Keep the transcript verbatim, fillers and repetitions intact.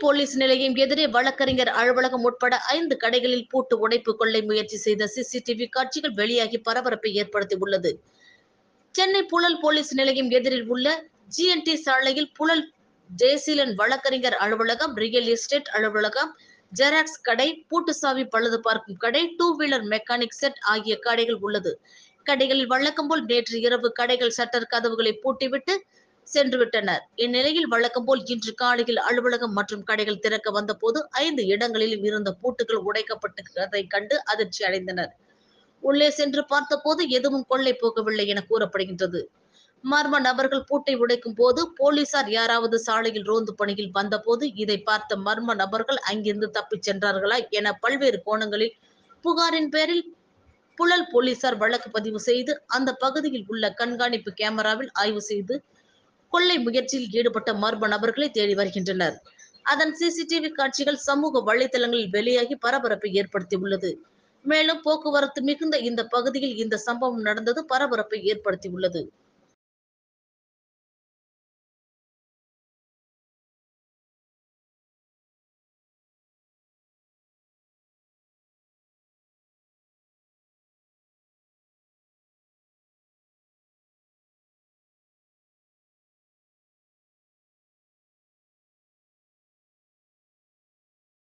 Police நிலையம் எதிரே வழக்கறிஞர் அலுவலகம் உட்பட ஐந்து கடைகளில் பூட்டு உடைப்பு கொள்ளை முயற்சி செய்த சிசிடிவி காட்சிகள் வெளியாகி பரபரப்பை ஏற்படுத்தியுள்ளது. சென்னை புழல் போலீஸ் நிலையம் எதிரில் உள்ள ஜிஎன்டி சாலையில் புழல் ஜெயசீலன் வழக்கறிஞர் அலுவலகம், ரியல் எஸ்டேட் அலுவலகம், ஜெராக்ஸ் கடை, பூட்டுசாவி பழுது பார்க்கும் கடை, டூ வீலர் மெக்கானிக் செட் ஆகிய கடைகள் உள்ளது. கடைகளில் வழக்கம் போல் நேற்று இரவு கடைகள் சட்டர் கதவுகளை பூட்டிவிட்டு சென்று விட்டனர். இந்நிலையில் வழக்கம் போல் இன்று காலையில் அலுவலகம் மற்றும் கடைகள் திறக்க வந்தபோது ஐந்து இடங்களிலும் இருந்த பூட்டுகள் உடைக்கப்பட்டதை கண்டு அதிர்ச்சி அடைந்தனர். உள்ளே சென்று பார்த்தபோது எதுவும் கொள்ளை போகவில்லை என கூறப்படுகின்றது. மர்ம நபர்கள் பூட்டை உடைக்கும் போது போலீசார் யாராவது சாலையில் ரோந்து பணியில் வந்தபோது இதை பார்த்த மர்ம நபர்கள் அங்கிருந்து தப்பிச் சென்றார்களா என பல்வேறு கோணங்களில் புகாரின் பேரில் புழல் போலீசார் வழக்கு பதிவு செய்து அந்த பகுதியில் உள்ள கண்காணிப்பு கேமராவில் ஆய்வு செய்து கொள்ளை முயற்சியில் ஈடுபட்ட மர்ம நபர்களை தேடி வருகின்றனர். அதன் சிசிடிவி காட்சிகள் சமூக வலைதளங்களில் வெளியாகி பரபரப்பை ஏற்படுத்தியுள்ளது. மேலும் போக்குவரத்து மிகுந்த இந்த பகுதியில் இந்த சம்பவம் நடந்தது பரபரப்பை ஏற்படுத்தியுள்ளது.